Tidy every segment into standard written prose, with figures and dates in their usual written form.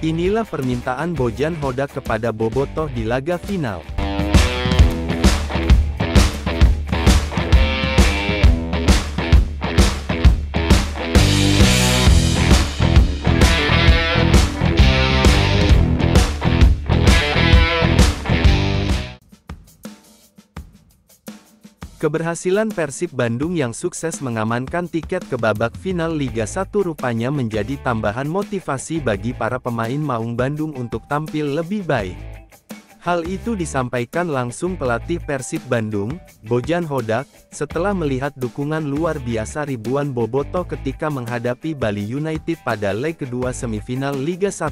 Inilah permintaan Bojan Hodak kepada Bobotoh di laga final. Keberhasilan Persib Bandung yang sukses mengamankan tiket ke babak final Liga 1 rupanya menjadi tambahan motivasi bagi para pemain Maung Bandung untuk tampil lebih baik. Hal itu disampaikan langsung pelatih Persib Bandung, Bojan Hodak, setelah melihat dukungan luar biasa ribuan bobotoh ketika menghadapi Bali United pada leg kedua semifinal Liga 1.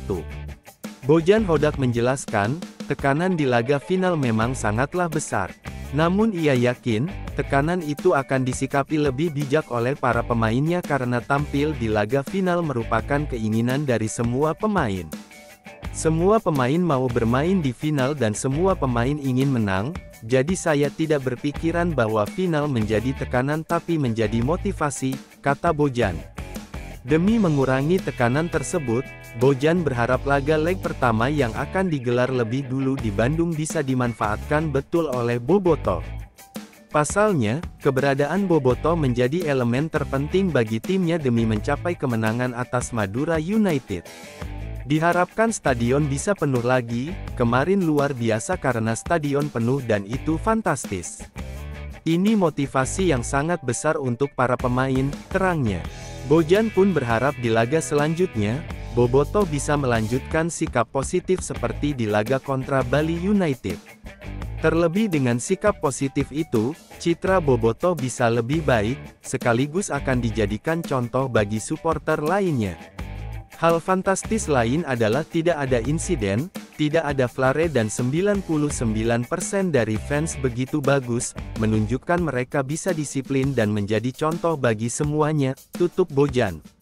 Bojan Hodak menjelaskan, tekanan di laga final memang sangatlah besar. Namun ia yakin, tekanan itu akan disikapi lebih bijak oleh para pemainnya karena tampil di laga final merupakan keinginan dari semua pemain. Semua pemain mau bermain di final dan semua pemain ingin menang, jadi saya tidak berpikiran bahwa final menjadi tekanan tapi menjadi motivasi, kata Bojan. Demi mengurangi tekanan tersebut, Bojan berharap laga leg pertama yang akan digelar lebih dulu di Bandung bisa dimanfaatkan betul oleh bobotoh. Pasalnya, keberadaan bobotoh menjadi elemen terpenting bagi timnya demi mencapai kemenangan atas Madura United. Diharapkan stadion bisa penuh lagi, kemarin luar biasa karena stadion penuh dan itu fantastis. Ini motivasi yang sangat besar untuk para pemain, terangnya. Bojan pun berharap di laga selanjutnya, bobotoh bisa melanjutkan sikap positif seperti di laga kontra Bali United. Terlebih dengan sikap positif itu, citra bobotoh bisa lebih baik, sekaligus akan dijadikan contoh bagi supporter lainnya. Hal fantastis lain adalah tidak ada insiden, tidak ada flare dan 99% dari fans begitu bagus, menunjukkan mereka bisa disiplin dan menjadi contoh bagi semuanya, tutup Bojan.